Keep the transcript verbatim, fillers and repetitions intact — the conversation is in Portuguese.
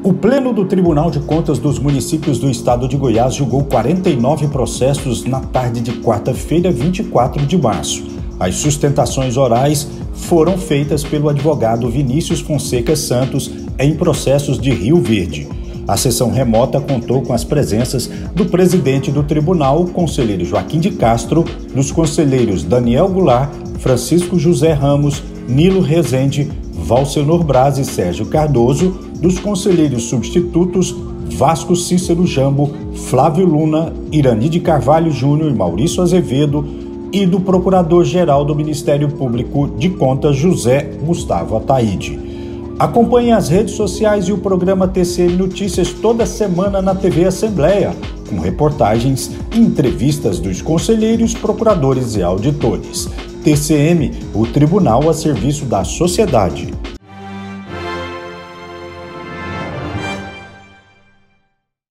O Pleno do Tribunal de Contas dos Municípios do Estado de Goiás julgou quarenta e nove processos na tarde de quarta-feira, vinte e quatro de março. As sustentações orais foram feitas pelo advogado Vinícius Fonseca Santos em processos de Rio Verde. A sessão remota contou com as presenças do presidente do tribunal, o conselheiro Joaquim de Castro, dos conselheiros Daniel Goulart, Francisco José Ramos, Nilo Rezende, Valcenor Braz e Sérgio Cardoso, dos conselheiros substitutos Vasco Cícero Jambo, Flávio Luna, Irani de Carvalho Júnior e Maurício Azevedo e do Procurador-Geral do Ministério Público de Contas José Gustavo Ataide. Acompanhe as redes sociais e o programa T C M Notícias toda semana na T V Assembleia, com reportagens e entrevistas dos conselheiros, procuradores e auditores. T C M, o Tribunal a serviço da sociedade.